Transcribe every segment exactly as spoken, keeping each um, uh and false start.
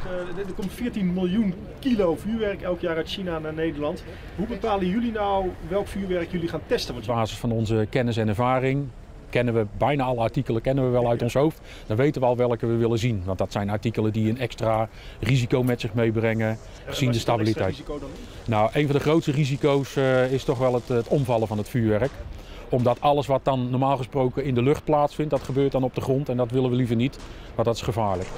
uh, er komt veertien miljoen kilo vuurwerk elk jaar uit China naar Nederland. Hoe bepalen jullie nou welk vuurwerk jullie gaan testen? Op basis van onze kennis en ervaring kennen we bijna alle artikelen kennen we wel uit ons hoofd. Dan weten we al welke we willen zien. Want dat zijn artikelen die een extra risico met zich meebrengen, gezien de stabiliteit. Risico dan? Nou, een van de grootste risico's uh, is toch wel het, het omvallen van het vuurwerk. Omdat alles wat dan normaal gesproken in de lucht plaatsvindt, dat gebeurt dan op de grond en dat willen we liever niet, want dat is gevaarlijk.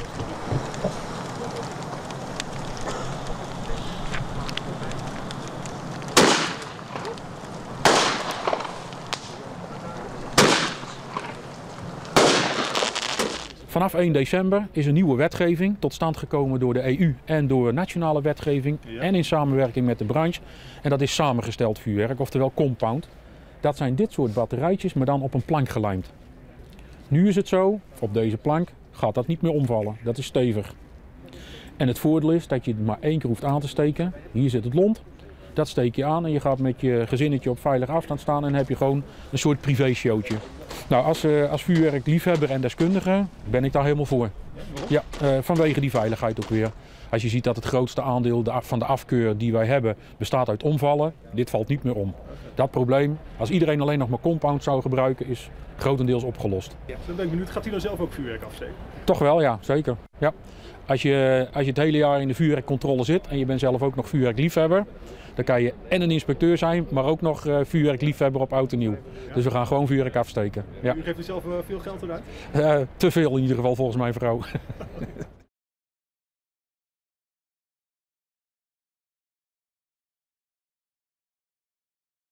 Vanaf één december is een nieuwe wetgeving tot stand gekomen door de E U en door nationale wetgeving ja. en in samenwerking met de branche. En dat is samengesteld vuurwerk, oftewel compound. Dat zijn dit soort batterijtjes, maar dan op een plank gelijmd. Nu is het zo, op deze plank gaat dat niet meer omvallen. Dat is stevig. En het voordeel is dat je het maar één keer hoeft aan te steken. Hier zit het lont. Dat steek je aan en je gaat met je gezinnetje op veilige afstand staan en dan heb je gewoon een soort privé-showtje. Nou, als, uh, als vuurwerkliefhebber en deskundige ben ik daar helemaal voor. Ja, uh, vanwege die veiligheid ook weer. Als je ziet dat het grootste aandeel van de afkeur die wij hebben bestaat uit omvallen, dit valt niet meer om. Dat probleem, als iedereen alleen nog maar compound zou gebruiken, is grotendeels opgelost. Ja, dan ben ik benieuwd, gaat u nou zelf ook vuurwerk afsteken? Toch wel, ja, zeker. Ja. Als je, als je het hele jaar in de vuurwerkcontrole zit en je bent zelf ook nog vuurwerkliefhebber, dan kan je en een inspecteur zijn, maar ook nog uh, vuurwerkliefhebber op oud en nieuw. Ja. Dus we gaan gewoon vuurwerk afsteken. Ja. U geeft u zelf uh, veel geld eruit? Uh, te veel in ieder geval volgens mijn vrouw.